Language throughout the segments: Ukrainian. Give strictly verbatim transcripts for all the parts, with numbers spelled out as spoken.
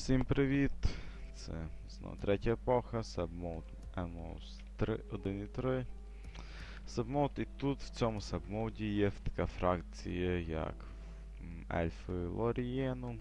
Всім привіт! Це знову третя епоха, Submode ем о ес один і три. Submode, і тут в цьому Submode є така фракція, як Ельфи Лорієну.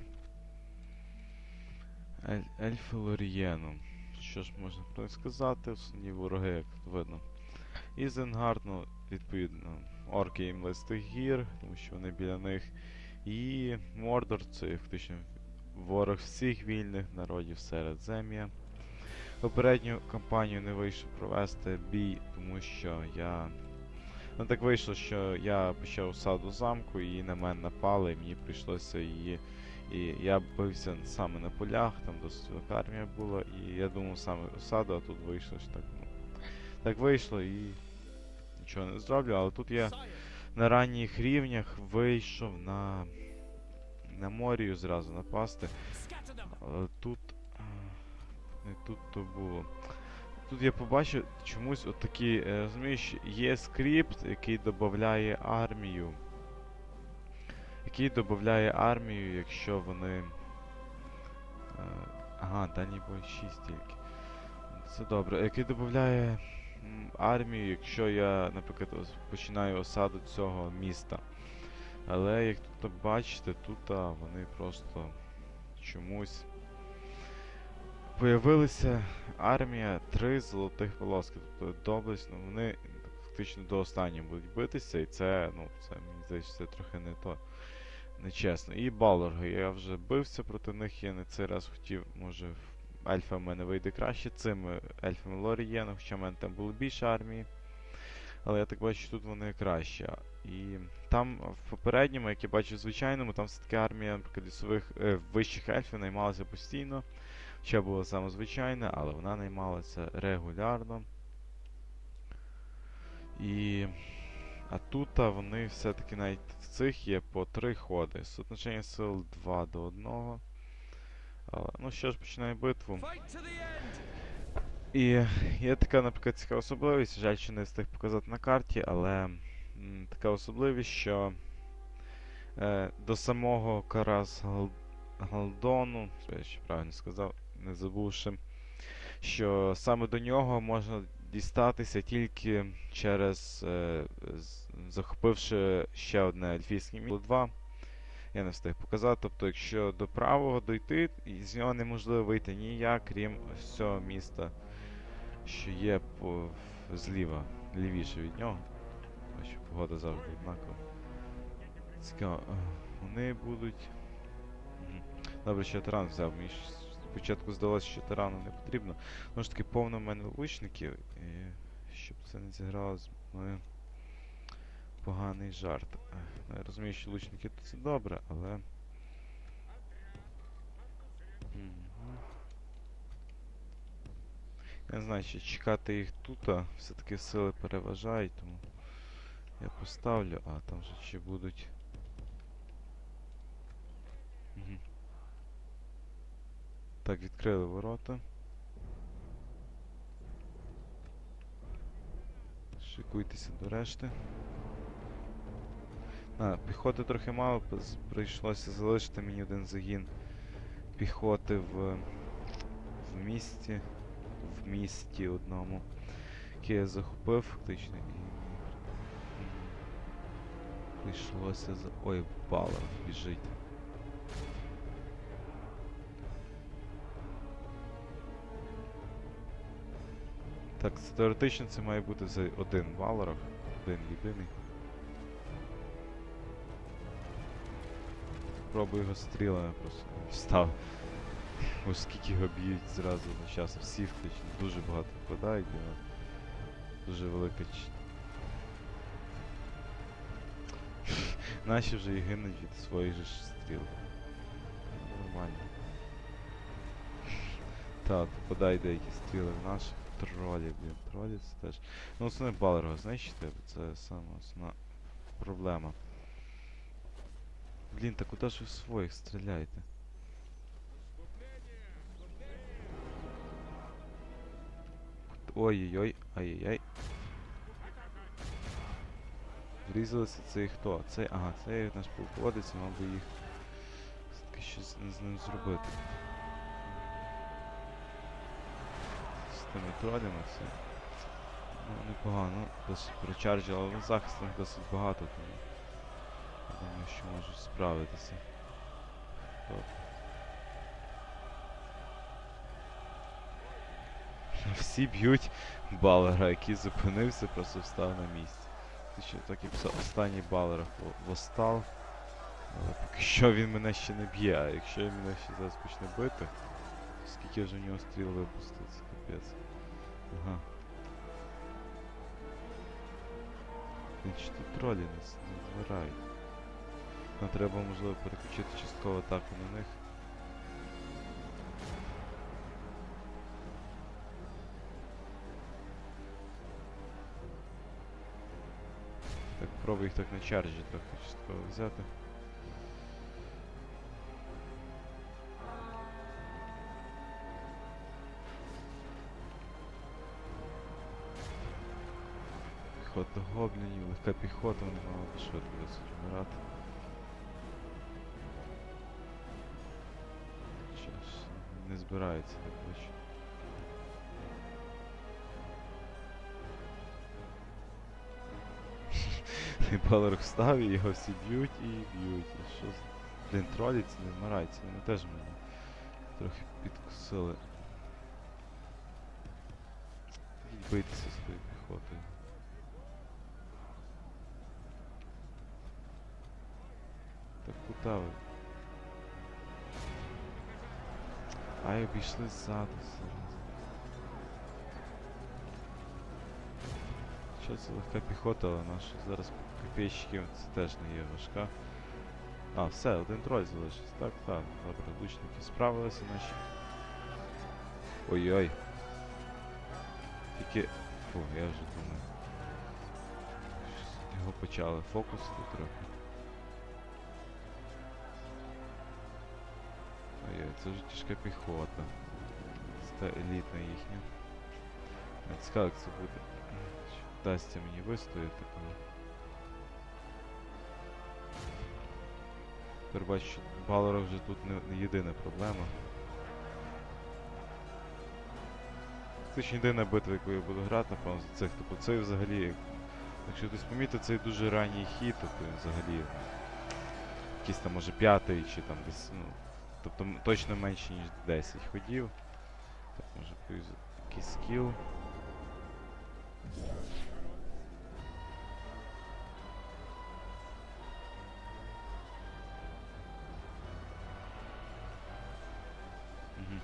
Ель, Ельфи Лорієну. Що ж можна про них сказати? Основні вороги, як тут видно. Ізенгард, ну, відповідно, орки і млистих гір, тому що вони біля них. І Мордор, це фактично ворог всіх вільних народів Середзем'я. Попередню кампанію не вийшов провести бій, тому що я... Ну так вийшло, що я почав осаду замку і на мене напали, і мені прийшлося її... І я бився саме на полях, там досить велика армія була, і я думав саме осаду, а тут вийшло що так, ну... Так вийшло і... Нічого не зроблю, але тут я на ранніх рівнях вийшов на... на морію зразу напасти. Але тут... Не тут то було. Тут я побачив чомусь отакий, розумієш, є скрипт, який додає армію. Який додає армію, якщо вони... Ага, дані бой шість тільки. Це добре. Який додає армію, якщо я, наприклад, починаю осаду цього міста. Але, як тут бачите, тут а, вони просто чомусь... Появилася армія три золотих полоски, тобто доблесть, ну вони фактично до останнього будуть битися, і це, ну, це, мені здається, це трохи не то, нечесно. І Балорги, я вже бився проти них, я не цей раз хотів, може, ельфа в мене вийде краще, цими ельфами Лорієну, хоча в мене там було більше армії. Але я так бачу, що тут вони краще. І там в попередньому, як я бачу в звичайному, там все-таки армія, наприклад, лісових, е, вищих ельфів наймалася постійно. Ще була саме звичайна, але вона наймалася регулярно. І... А тут вони все-таки навіть в цих є по три ходи. Соотношення сил два до одного. Але, ну що ж, починаю битву. І є така, наприклад, цікава особливість, жаль, що не встиг показати на карті, але м, така особливість, що е, до самого Карас Галдону, я ще правильно сказав, не забувши, що саме до нього можна дістатися тільки через, е, захопивши ще одне ельфійське місто два. Я не встиг показати, тобто якщо до правого дойти, з нього неможливо вийти ніяк, крім ось цього міста, що є по, зліва, лівіше від нього. Бачу, погода завжди однакова. Цікаво, вони будуть... Добре, що я таран взяв, мені спочатку здалося, що тарану не потрібно. Тому ж таки повно в мене лучників, і щоб це не зіграло з мною поганий жарт. Я розумію, що лучники то це добре, але... Я не знаю, чи чекати їх тут, а все-таки сили переважають, тому я поставлю, а там же ще будуть... Угу. Так, відкрили ворота. Шикуйтеся до решти. А, піхоти трохи мало, прийшлося залишити мені один загін піхоти в, в місті. В місті одному, який я захопив фактично, і прийшлося за... Ой, Балор біжить. Так, теоретично це має бути за один Балорог, один єдиний. Пробую його стрілами просто встав. Ось скільки його б'ють зразу одночасно. Всі фактично дуже багато впадають, дуже велика ч... Наші вже і гинуть від своїх же стріл. Нормально. Так, попадають деякі стріли в наших. Тролі, блін, тролі це теж. Ну, основне Балорга знищити, це саме основна проблема. Блін, та куди ж ви своїх стріляєте? Ой-ой-ой, ай-яй-яй. Врізалися, це і хто? Це, ага, це наш полководець, мав би їх все-таки щось з ним зробити. тими тролями все. Ну, непогано, досить прочарджили, але захист у них досить багато, тому я думаю, що можуть справитися. От. Всі б'ють Балера, який зупинився, просто встав на місці. Ти що, так і писав, останній Балер восстав. Але поки що він мене ще не б'є, а якщо він мене ще зараз почне бити, то скільки вже в нього стріл випуститься, капець. Ага. Він чи тут тролі нас не збирають. Нам треба, можливо, переключити часткову атаку на них. Так, пробую їх так на чарджі трохи частково взяти. Піхота гоблінів, легка піхота, вони мало би швидко досить вмирати. Щас, не збирається, так бачу. І Балер встав, і його всі б'ють і б'ють. І що з... Блін, троліться, не вмираються, вони теж мене трохи підкусили. Ідіть битися з тою піхотою. Так куди ви? Ай, обійшли ззаду серйозно. Що це легка піхота, але наша зараз копійщиків це теж не є важка. А, все, один троль залишився. Так, так, добре, лучники справилися наші. Ой-ой. Тільки... Фу, я вже думаю. Його почали фокусити трохи. Ой-ой, це вже тяжка піхота. Це елітна їхня. Не цікаво, як це буде. Чи вдасться мені вистояти, коли... Тепер бачу, що Балера вже тут не, не єдина проблема. Це ж єдина битва, яку я буду грати, напевно, за цих. Тобто цей взагалі, якщо хтось помітив, цей дуже ранній хід, тобто він взагалі якийсь там може п'ятий чи там десь, ну, тобто точно менше ніж десять ходів. Так, може поюзати якийсь скіл. Угу.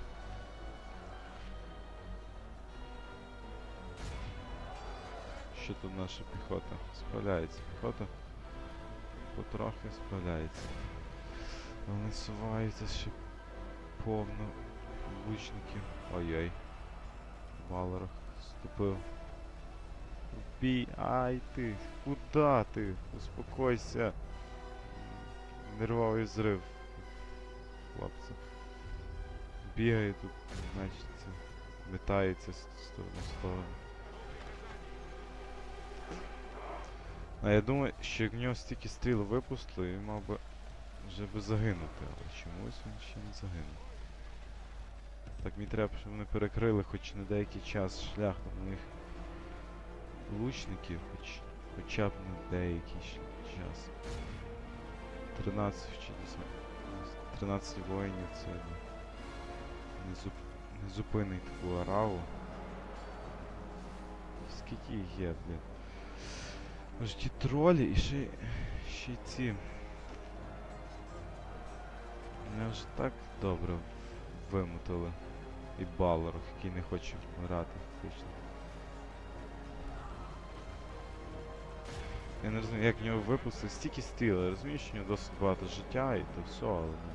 Що тут наша піхота? Справляється піхота. Потрохи справляється. Вони суваються ще повно лучників. Ой-ой. Балер вступив. Бій, ай ти! Куда ти? Успокойся. Нервовий зрив. Хлопці. Бігає тут, значить, метається з сторони в сторону. А я думаю, що як в нього стільки стріл випустили, він мав би вже би загинути, але чомусь він ще не загинув. Так мені треба, щоб вони перекрили хоч на деякий час шлях до них лучників, хоч, хоча б на деякий час. тринадцять чи тринадцять воїнів це не, зуп, не зупинить таку араву. Скільки їх є, блін. Може ті тролі і ще, ще й ці. Мене вже так добре вимотали. І Балеров, який не хоче вмирати фактично. Я не розумію, як в нього випустили стільки стріл, я розумію, що в нього досить багато життя і то все, але ну.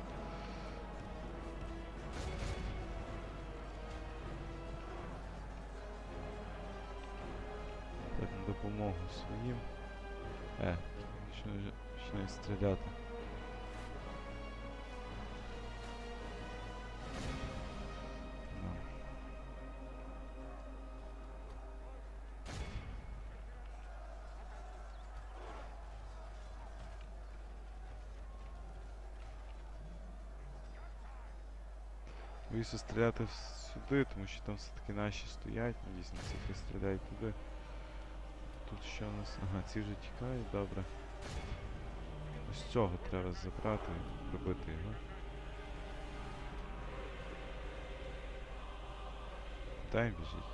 Так, на допомогу своїм. Е, що вже починає стріляти. Ну. Боюся стріляти в- сюди, тому що там все-таки наші стоять. Ну, дійсно, ці хай стріляють туди. Тут що у нас? Ага, ці вже тікають, добре. Ось цього треба забрати і прибити його. Дай він біжить.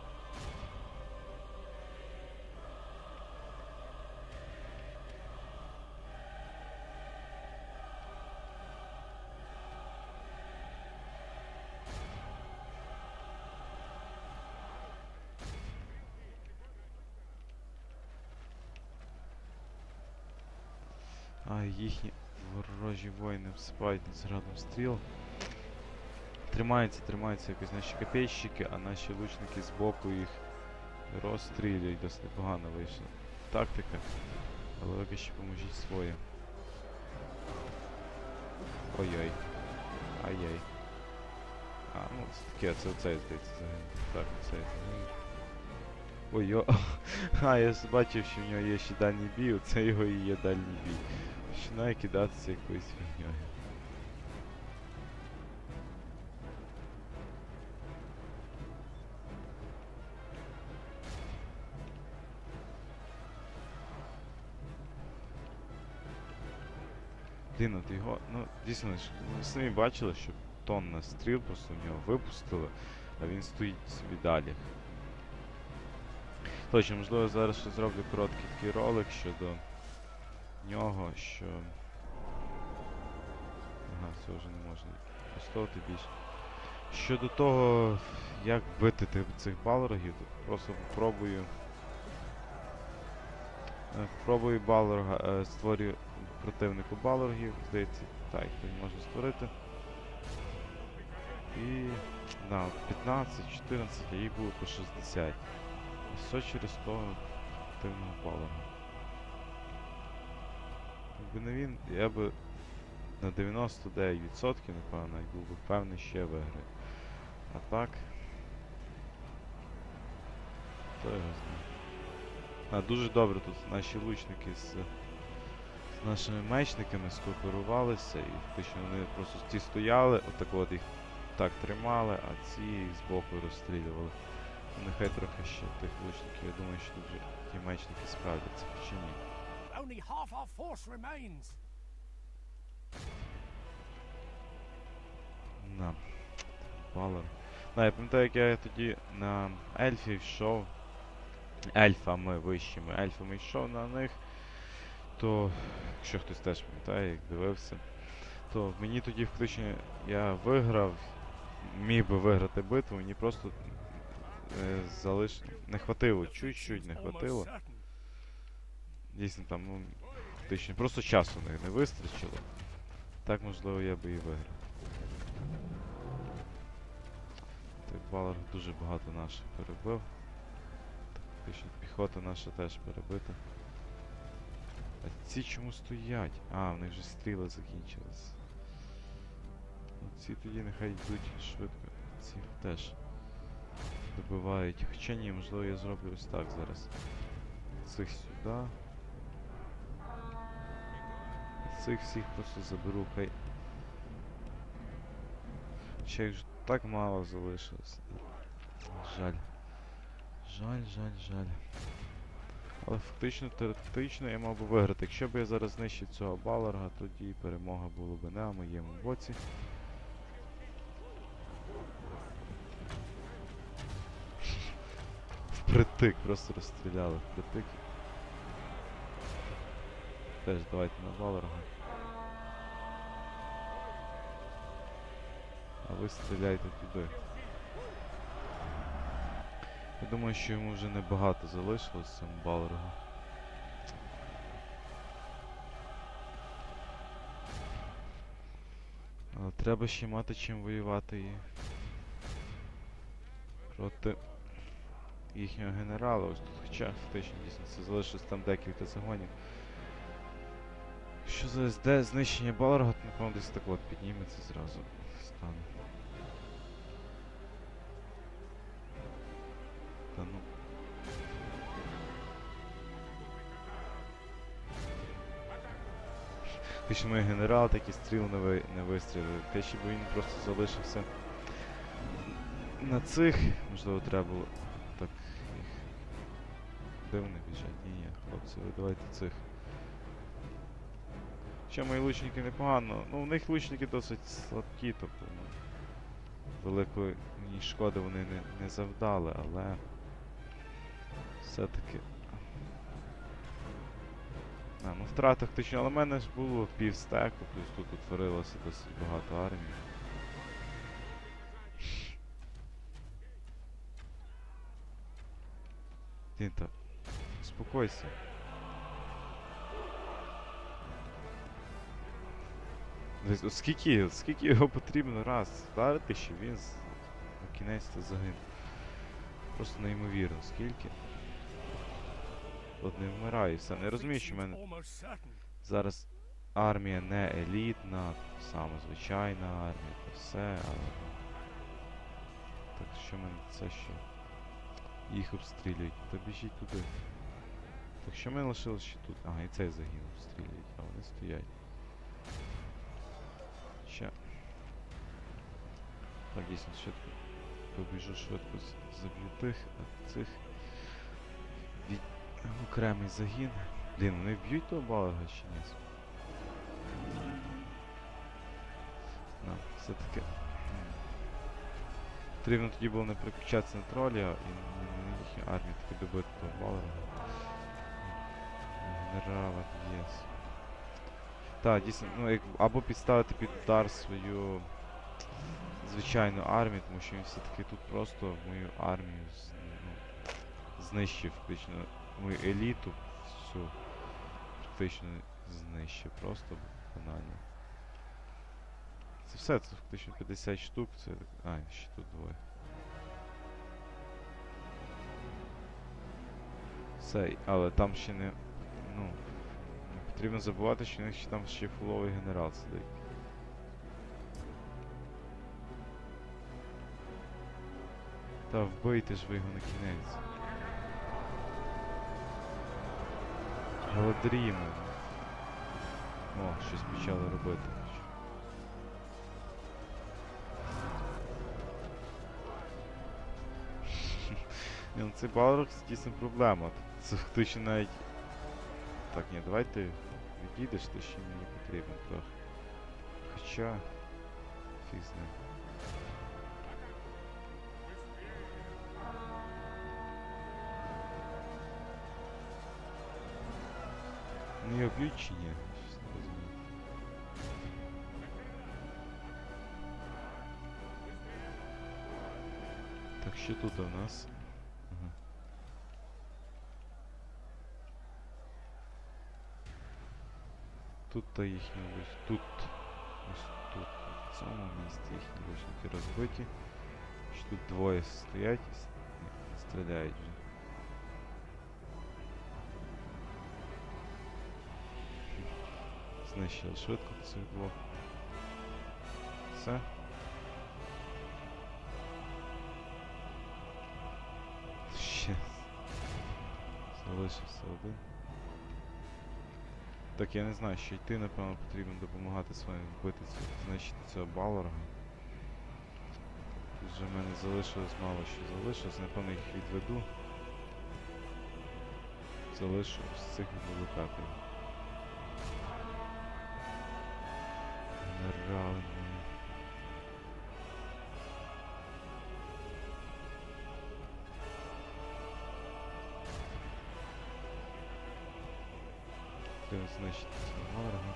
А, їхні ворожі воїни всипають над зрадом стріл. Тримаються, тримаються якось наші копейщики, а наші лучники збоку їх розстрілюють. Досить непогано вийшла тактика. Але ви ще поможіть своїм. Ой-ой. Ай-яй. А, ну це таке, це оцей здається загинув. Так, оцей загинув. Ой-о. А, я ж бачив, що в нього є ще дальній бій, оце його і є дальній бій. Починає кидатися якоюсь фігньою. Блін, от його, ну, дійсно, ж, ви самі бачили, що тонна стріл просто в нього випустили, а він стоїть собі далі. Точно, можливо, зараз ще зроблю короткий такий ролик щодо нього, що... Ага, це вже не можна використовувати більше. Щодо того, як бити тих, цих балрогів, просто попробую... Е, Попробую балрога, е, створюю противнику балрогів, здається, так, їх можна створити. І... Да, п'ятнадцять чотирнадцять, а їх було по шістдесят. І все через того активного балога. Якби не він, я би на дев'яносто дев'ять відсотків, напевно, і був би певний, що я виграю. А так... То його знає. А, дуже добре тут наші лучники з, з нашими мечниками скооперувалися, і фактично вони просто ті стояли, отак от їх так тримали, а ці їх збоку розстрілювали. Ну, нехай трохи ще тих лучників, я думаю, що тут вже ті мечники справляться, хоча ні. Only half our force remains. На. Балер. Да, я пам'ятаю, як я тоді на ельфі йшов. Ельфами вищими, ельфами йшов на них, то, якщо хтось теж пам'ятає, як дивився, то мені тоді фактично я виграв, міг би виграти битву, мені просто е, залиш... не хватило, чуть-чуть не хватило. Дійсно там, ну, фактично, просто часу не, не вистачило. Так, можливо, я би і виграв. Так, Балар дуже багато наших перебив. Фактично, піхота наша теж перебита. А ці чому стоять? А, в них вже стріли закінчились. Ну, ці тоді нехай йдуть швидко. Ці теж добивають. Хоча ні, можливо я зроблю ось так зараз. Цих сюди. Цих всіх просто заберу, хай. Ще їх ж так мало залишилось. Жаль. Жаль, жаль, жаль. Але фактично, теоретично я мав би виграти. Якщо б я зараз знищив цього балерга, тоді перемога була б не на моєму боці. Впритик, просто розстріляли впритик. Теж давайте на балерга. А ви стріляйте туди. Я думаю, що йому вже небагато залишилось цьому балергу. Але треба ще мати чим воювати і проти їхнього генерала. Ось тут, хоча фактично дійсно це залишилось там декілька загонів. Якщо зараз де знищення балерга, то напевно десь так от підніметься зразу. Стане. Та ну. Ти що мій генерал такий стріл не, ви, не вистрілив. Те, щоб він просто залишився на цих, можливо, треба було так їх. Де вони біжать? Ні, ні, хлопці, ви давайте цих. Ще мої лучники непогано. Ну, у них лучники досить слабкі, тобто, ну, великої мені шкоди вони не, не завдали, але все-таки. А, ну втрат тактично, але в мене ж було пів стеку, плюс тут утворилося досить багато армій. Тінта, успокойся. Десь, от скільки, от скільки його потрібно раз вдарити, щоб він з- на кінець-то загинув. Просто неймовірно, скільки. От не вмираю, все. Не розумію, що в мене Almost certain. зараз армія не елітна, саме звичайна армія, та все, але. ну, Так що в мене це ще. Їх обстрілюють. Та біжіть туди. Так що ми лишилось ще тут. Ага, і цей загін обстрілюють, а вони стоять. Ще. Так, дійсно, швидко. Побіжу швидко з- заб'ю тих, а цих. Від... Окремий загін. Блін, вони б'ють того балага чи ні? Ну, все-таки. м, Потрібно тоді було не переключатися на тролі, а і на на їхню армію таки добити того балага. Генерала єс. Так, дійсно, ну як або підставити під удар свою звичайну армію, тому що він все-таки тут просто мою армію з- ну, знищив фактично мою еліту всю практично знищив, просто банально. Це все, це фактично п'ятдесят штук, це. А, ще тут двоє. Все, але там ще не. Ну. Не потрібно забувати, що у них ще там ще фуловий генерал сидить. Та вбийте ж ви його на кінець. Галадріми. О, щось почали робити. Ні, ну цей Балрог це дійсно проблема. Це фактично навіть. Так, ні, давай ти відійдеш, ти ще мені потрібен трохи. Хоча. Фіг з ним. Ну його б'ють чи ні? Щось не розумію. Так, що тут у нас? Ага. Тут та їхні ось тут. Ось тут. В цьому місці їхні лучники розбиті. Що тут двоє стоять і с- ні, стріляють вже. Знищили швидко цих двох. Все. Ще. Залишився один. Так, я не знаю, що йти, напевно, потрібно допомагати своїм вбити цього, знищити цього Балорга. Тут вже в мене залишилось мало що залишилось, напевно їх відведу. Залишу з цих відволікати. Генеральний. Треба знищити цього Балорга.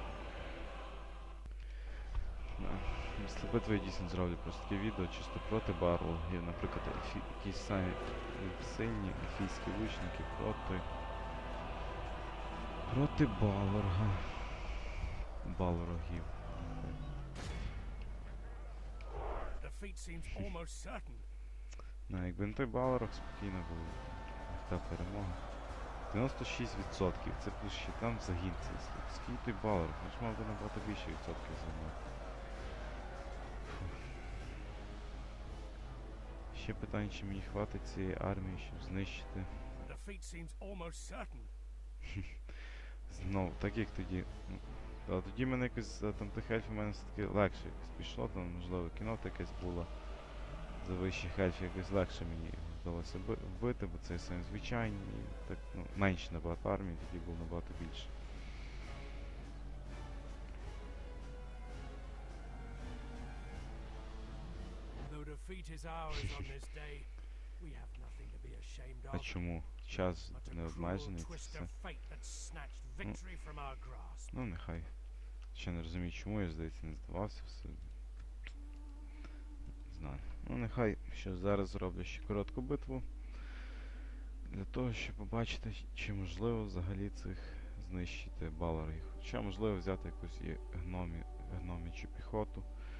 Після битви я дійсно зроблю просто таке відео чисто проти Барлогів, наприклад, ельфі... якісь самі сильні ельфійські лучники проти... проти Балорга. Балрогів. Defeat seems almost certain. Ну, якби не той Балрог, спокійно було. Та перемога. дев'яносто шість відсотків, це плюс ще там загін цей. Скільки той Балрог? Він ж мав би набагато більше відсотків займати. Ще питання, чи мені хватить цієї армії, щоб знищити. Defeat seems almost certain. Знову, так як тоді. Ну, але тоді мене якось за там тих ельфів в мене все-таки легше якось пішло, там можливо кіно якесь було. за вищих ельфів якось легше мені вдалося би- вбити, бо це самі звичайні, і так, ну, менше набагато армії, тоді було набагато більше. Though defeat is ours on this day, we have nothing to be ashamed А of. чому? Час But a не cruel обмежений, це twist все. of fate that snatched victory from our grasp. Ну, нехай. Ще не розумію, чому я, здається, не здавався все. Не знаю. Ну, нехай що зараз зроблю ще коротку битву. Для того, щоб побачити, чи можливо взагалі цих знищити балерів. Хоча можливо взяти якусь і гномі, гномічу піхоту.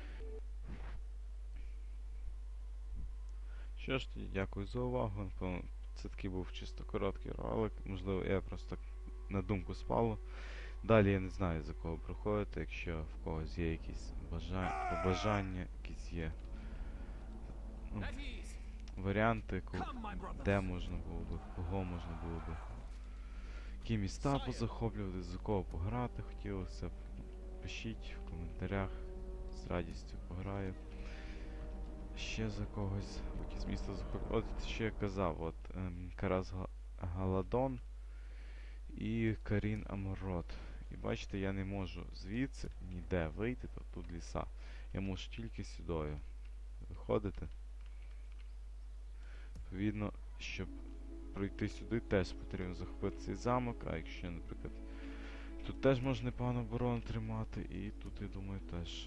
Що ж тоді, дякую за увагу. Напевно, це такий був чисто короткий ролик. Можливо, я просто так на думку спало. Далі я не знаю, за кого проходити, якщо в когось є якісь бажання, побажання, якісь є ну, варіанти, ко- де можна було би, кого можна було би, які міста позахоплювати, за кого пограти хотілося б. Пишіть в коментарях, з радістю пограю. Ще за когось, якісь місто захоплювати. От ще я казав, от ем, Карас Га- Галадон і Карін Амрот. І бачите, я не можу звідси ніде вийти, то тут ліса. Я можу тільки сюди виходити. Відповідно, щоб пройти сюди, теж потрібно захопити цей замок, а якщо, наприклад, тут теж можна непогано оборону тримати, і тут, я думаю, теж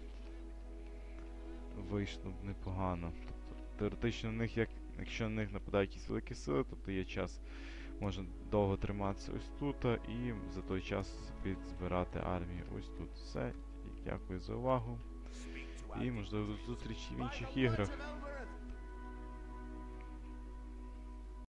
вийшло б непогано. Тобто, теоретично на них, як, якщо на них нападають якісь великі сили, тобто є час, можна довго триматися ось тут, і за той час підзбирати армію ось тут. Все. І дякую за увагу. І можливо до зустрічі в інших іграх.